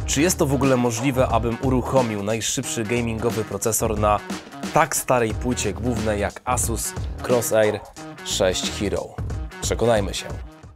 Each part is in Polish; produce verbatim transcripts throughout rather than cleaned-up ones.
Czy jest to w ogóle możliwe, abym uruchomił najszybszy gamingowy procesor na tak starej płycie głównej jak Asus Crosshair sześć Hero? Przekonajmy się.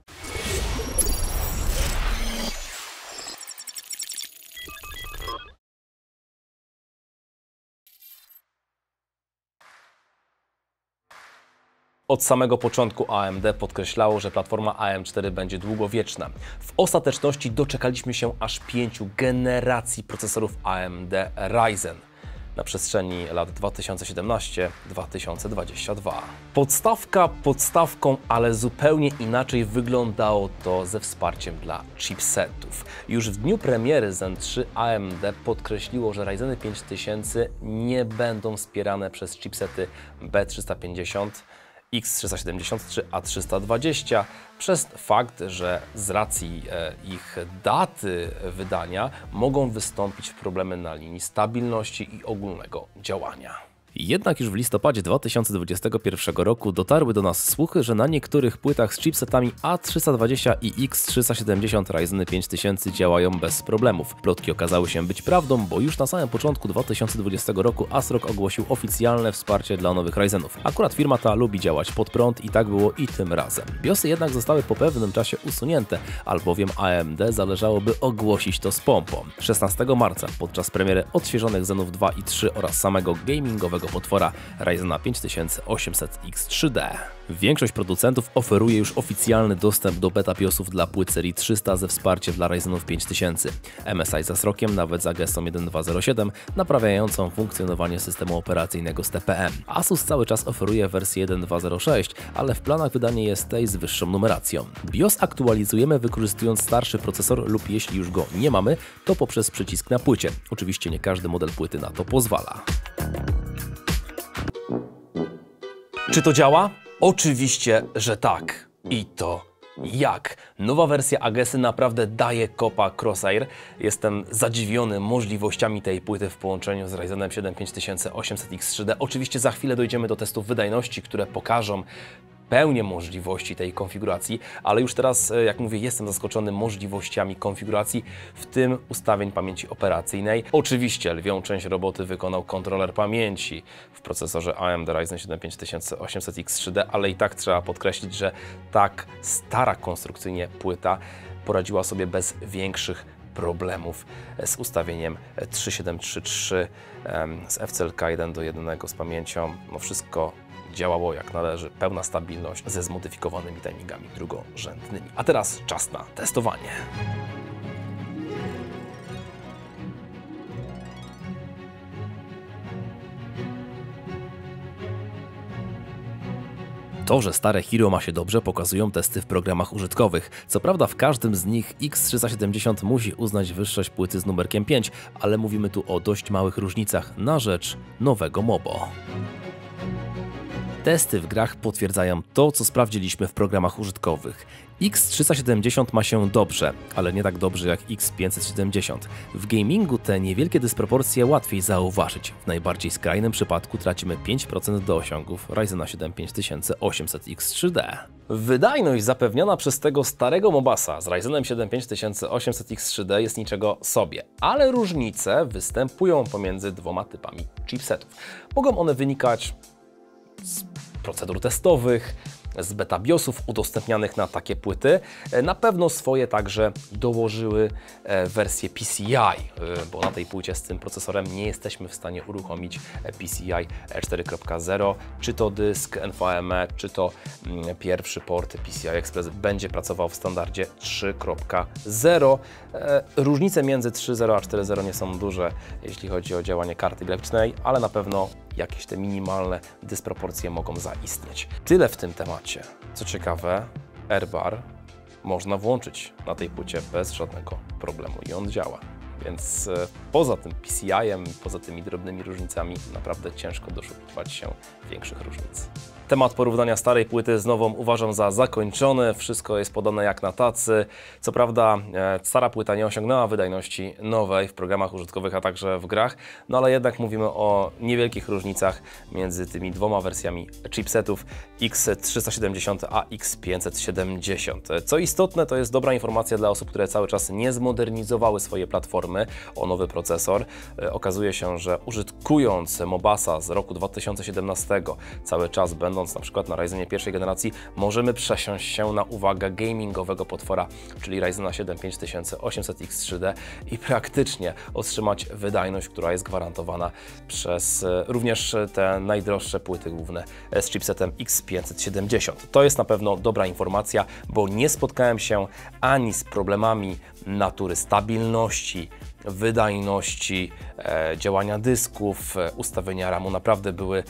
Od samego początku A M D podkreślało, że platforma A M cztery będzie długowieczna. W ostateczności doczekaliśmy się aż pięciu generacji procesorów A M D Ryzen na przestrzeni lat dwa tysiące siedemnasty do dwa tysiące dwudziestego drugiego. Podstawka podstawką, ale zupełnie inaczej wyglądało to ze wsparciem dla chipsetów. Już w dniu premiery Zen trzy A M D podkreśliło, że Ryzeny pięć tysięcy nie będą wspierane przez chipsety B trzysta pięćdziesiąt, X trzysta siedemdziesiąt trzy, A trzysta dwadzieścia przez fakt, że z racji e, ich daty wydania mogą wystąpić problemy na linii stabilności i ogólnego działania. Jednak już w listopadzie dwa tysiące dwudziestego pierwszego roku dotarły do nas słuchy, że na niektórych płytach z chipsetami A trzysta dwadzieścia i X trzysta siedemdziesiąt Ryzeny pięć tysięcy działają bez problemów. Plotki okazały się być prawdą, bo już na samym początku dwa tysiące dwudziestego roku ASRock ogłosił oficjalne wsparcie dla nowych Ryzenów. Akurat firma ta lubi działać pod prąd i tak było i tym razem. BIOSy jednak zostały po pewnym czasie usunięte, albowiem A M D zależałoby ogłosić to z pompą. szesnastego marca podczas premiery odświeżonych Zenów dwa i trzy oraz samego gamingowego potwora Ryzena pięć tysiące osiemset X trzy D. Większość producentów oferuje już oficjalny dostęp do beta BIOSów dla płyt serii trzysta ze wsparciem dla Ryzenów pięć tysięcy. M S I z ASRockiem nawet za gestą jeden dwa zero siedem naprawiającą funkcjonowanie systemu operacyjnego z T P M. Asus cały czas oferuje wersję jeden dwa zero sześć, ale w planach wydanie jest tej z wyższą numeracją. BIOS aktualizujemy wykorzystując starszy procesor lub jeśli już go nie mamy, to poprzez przycisk na płycie. Oczywiście nie każdy model płyty na to pozwala. Czy to działa? Oczywiście, że tak. I to jak? Nowa wersja Agesy naprawdę daje kopa Crosshair. Jestem zadziwiony możliwościami tej płyty w połączeniu z Ryzenem siedem pięć tysiące osiemset X trzy D. Oczywiście za chwilę dojdziemy do testów wydajności, które pokażą pełnię możliwości tej konfiguracji, ale już teraz, jak mówię, jestem zaskoczony możliwościami konfiguracji, w tym ustawień pamięci operacyjnej. Oczywiście lwią część roboty wykonał kontroler pamięci w procesorze A M D Ryzen siedem pięć tysiące osiemset X trzy D, ale i tak trzeba podkreślić, że tak stara konstrukcyjnie płyta poradziła sobie bez większych problemów z ustawieniem trzy siedem trzy trzy, z F C L K jeden do jednego z pamięcią. No wszystko działało jak należy, pełna stabilność ze zmodyfikowanymi timingami drugorzędnymi. A teraz czas na testowanie. To, że stare Hero ma się dobrze, pokazują testy w programach użytkowych. Co prawda w każdym z nich X trzysta siedemdziesiąt musi uznać wyższość płyty z numerkiem pięć, ale mówimy tu o dość małych różnicach na rzecz nowego MOBO. Testy w grach potwierdzają to, co sprawdziliśmy w programach użytkowych. X trzysta siedemdziesiąt ma się dobrze, ale nie tak dobrze jak X pięćset siedemdziesiąt. W gamingu te niewielkie dysproporcje łatwiej zauważyć. W najbardziej skrajnym przypadku tracimy pięć procent do osiągów Ryzena siedem pięć tysiące osiemset X trzy D. Wydajność zapewniona przez tego starego Mobasa z Ryzenem siedem pięć tysiące osiemset X trzy D jest niczego sobie, ale różnice występują pomiędzy dwoma typami chipsetów. Mogą one wynikać z procedur testowych, z beta BIOSów udostępnianych na takie płyty. Na pewno swoje także dołożyły wersje P C I, bo na tej płycie z tym procesorem nie jesteśmy w stanie uruchomić P C I cztery kropka zero, czy to dysk N V M e, czy to pierwszy port P C I Express będzie pracował w standardzie trzy kropka zero. Różnice między trzy zero a cztery zero nie są duże, jeśli chodzi o działanie karty graficznej, ale na pewno jakieś te minimalne dysproporcje mogą zaistnieć. Tyle w tym temacie. Co ciekawe, AirBar można włączyć na tej płycie bez żadnego problemu i on działa. Więc poza tym P C I-em, poza tymi drobnymi różnicami naprawdę ciężko doszukiwać się większych różnic. Temat porównania starej płyty z nową uważam za zakończony. Wszystko jest podane jak na tacy. Co prawda e, stara płyta nie osiągnęła wydajności nowej w programach użytkowych, a także w grach, no ale jednak mówimy o niewielkich różnicach między tymi dwoma wersjami chipsetów X trzysta siedemdziesiąt a X pięćset siedemdziesiąt. Co istotne, to jest dobra informacja dla osób, które cały czas nie zmodernizowały swoje platformy o nowy procesor. E, okazuje się, że użytkując Mobasa z roku dwa tysiące siedemnastego, cały czas będąc na przykład na Ryzenie pierwszej generacji, możemy przesiąść się na, uwaga, gamingowego potwora, czyli Ryzena siedem pięć tysiące osiemset X trzy D i praktycznie otrzymać wydajność, która jest gwarantowana przez również te najdroższe płyty główne z chipsetem X pięćset siedemdziesiąt. To jest na pewno dobra informacja, bo nie spotkałem się ani z problemami natury stabilności, wydajności, e, działania dysków, e, ustawienia ramu. Naprawdę były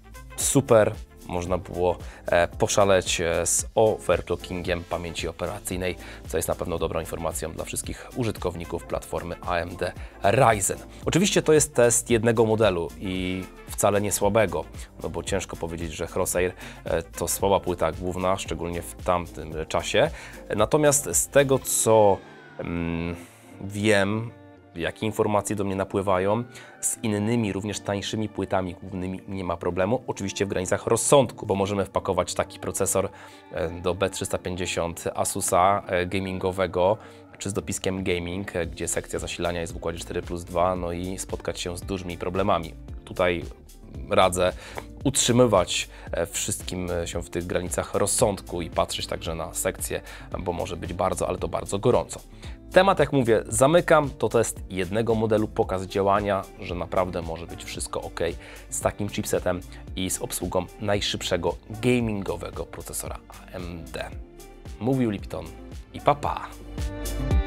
super. Można było e, poszaleć e, z overclockingiem pamięci operacyjnej, co jest na pewno dobrą informacją dla wszystkich użytkowników platformy A M D Ryzen. Oczywiście to jest test jednego modelu i wcale nie słabego, no bo ciężko powiedzieć, że Crosshair e, to słaba płyta główna, szczególnie w tamtym czasie. Natomiast z tego, co mm, wiem, jakie informacje do mnie napływają, z innymi, również tańszymi płytami głównymi nie ma problemu. Oczywiście w granicach rozsądku, bo możemy wpakować taki procesor do B trzysta pięćdziesiąt Asusa gamingowego, czy z dopiskiem gaming, gdzie sekcja zasilania jest w układzie cztery plus dwa, no i spotkać się z dużymi problemami. Tutaj radzę utrzymywać wszystkim się w tych granicach rozsądku i patrzeć także na sekcję, bo może być bardzo, ale to bardzo gorąco. Temat, jak mówię, zamykam. To test jednego modelu, pokaz działania, że naprawdę może być wszystko ok z takim chipsetem i z obsługą najszybszego gamingowego procesora A M D. Mówił Lipton i pa pa!